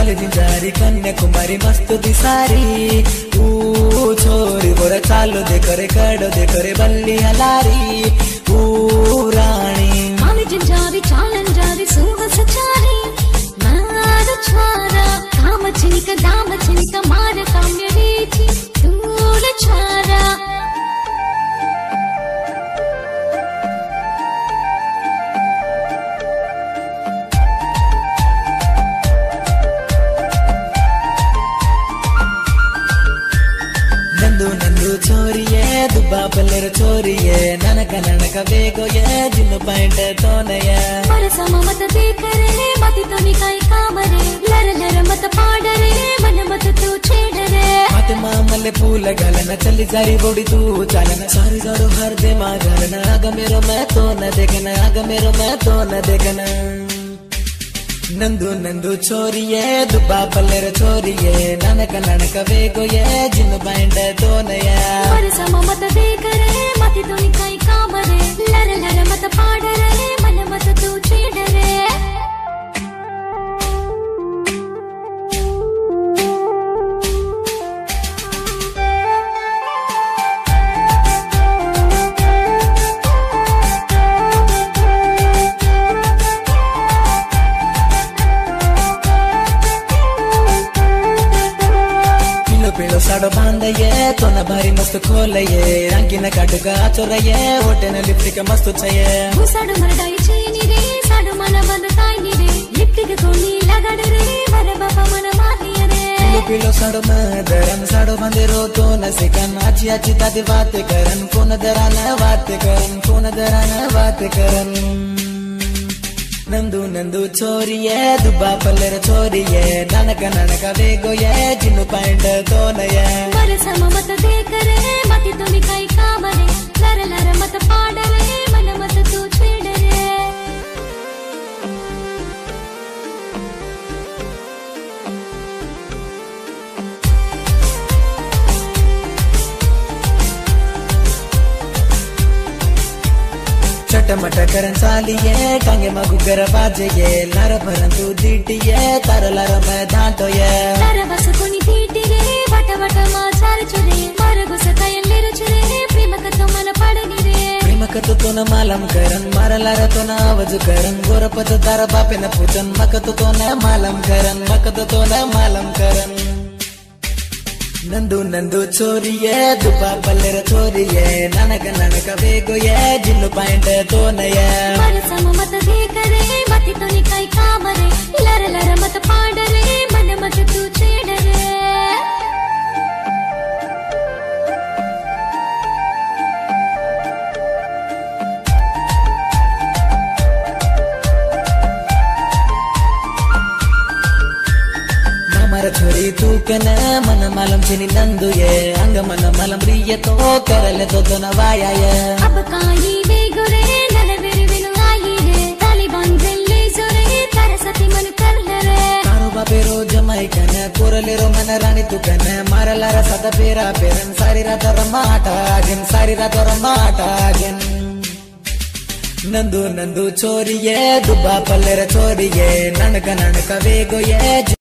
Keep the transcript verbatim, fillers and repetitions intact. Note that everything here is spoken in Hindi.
जिंजारी कन्याकुमारी मस्त दिसारी ऊ छोरी बोर चालो दे करे कड़ो दे करे बल्ली हलारी ऊ रानी माली जिंजारी चालन जारी सुग सचारी मार छारा काम चिनिक दाम चिनिक मार काम्य रीति दूर छारा ನಂದು ನಂದು ಚೋರಿಯೇ ದುಬ್ಬಾ ಪಲ್ಲೆರ ಚೋರಿಯೇ ನನಕ ನನಕ ಬೇಗೋಯೇ ಜಿನ್ನು ಪಾಯಿಂಟ್ ತೋನಯ ಮರಸಮ ಮತ ದೇಕರೆ ಮತಿ ತೋನಿ ಕೈ ಕಾಮರೆ ಲರ ಲರ ಮತ ಪಾಡರೆ ಮನ ಮತ ತೂ छेडरे मत मामले फूल गलन चली जारी बोड़ी तू चालन सारी जारो हर दे मा गलन आग मेरो मैं तो न देखना आग मेरो मैं तो न देखना ನಂದು ನಂದು ಚೋರಿಯೇ ದುಬ್ಬಾ ಪಲ್ಲೆರ ಚೋರಿಯೇ ನನಕ ನನಕ ಬೇಗೋಯೇ ಜಿನ್ನು ಬಾಯಿಂಡ ತೋನಯ ಮರಸಮ ಮತ ದೇಕರೆ ಮತಿ ತೋನಿ ಕೈ ಕಾಮರೆ ಲರ ಲರ ಮತ ಪಾಡರೆ ಮನ ಮತ ತೂ छेडरे पीलो साड़ो बांधये तो न भारी मस्त खोलये रंगीन काटुक आचोरये होटेन लिपस्टिक मस्त छये साड़ो मरडाई चेनी रे साड़ो मन बंद काई रे लिपस्टिक कोनी लगाड़ रे मरे बाबा मन मारनी रे पीलो पीलो साड़ो मदरन साड़ो बांधेरो तो न सिकन आची आची ताती बात करन फोन दरान बात करन फोन दरान बात करन ನಂದು ನಂದು ಚೋರಿಯೇ ದುಬ್ಬಾ ಪಲ್ಲೆರ ಚೋರಿಯೇ ನನಕ ನನಕ ಬೇಗೋಯೇ ಜಿನ್ನು ಪಾಯಿಂಟ್ ತೋನಯ ಮರಸಮ ಮತ ದೇಕರೆ ಮತಿ ತೋನಿ ಕೈ ಕಾಮರೆ ಲರ ಲರ ಮತ ಪಾಡರೆ ಮನ ಮತ ತೂ छेडरे चटमट करन सालिये टांगे मगुगर बाजेये लर भरंतु दीटिये तर लर मैं धाटोये लर बस कोनी दीटी रे वट वट मा चार चुरे मर गुस कयल्ले रुचुरे प्रेम कतो मन पडनी रे प्रेम कतो तो न मालम करन मार लर तो न आवाज करन गोरपत तार बापे न पूछन मकतो तो न मालम करन मकतो तो न मालम करन ನಂದು ನಂದು ಚೋರಿಯೇ ದುಬ್ಬಾ ಪಲ್ಲೆರ ಚೋರಿಯೇ ನನಕ ನನಕ ಬೇಗೋಯೇ ಜಿನ್ನು ಪಾಯಿಂಟ್ ತೋನಯ ಮರಸಮ ಮತ ದೇಕರೆ ಮತಿ ತೋನಿ ಕೈ ಕಾಮರೆ ಲರ ಲರ ಮತ ಪಾಡರೆ ಮನ ಮತ ತೂ छेडरे मर छोरी तू कन मन मालम चिनी नंदु ये अंग मन मालम रिये तो करले तो तो नवाया ये अब काई बेगुरे नन वेरे वेनु आई रे तालिबान जल्ले जोरे तरसती मन करले रे तारो बापेरो जमाई कन कोरले रो मन रानी तू कन मारला रा सदा पेरा पेरन सारी रात रमाटा गिन सारी रात रमाटा गिन ನಂದು ನಂದು ಚೋರಿಯೇ ದುಬ್ಬಾ ಪಲ್ಲೆರ ಚೋರಿಯೇ ನನಕ ನನಕ ಬೇಗೋಯೇ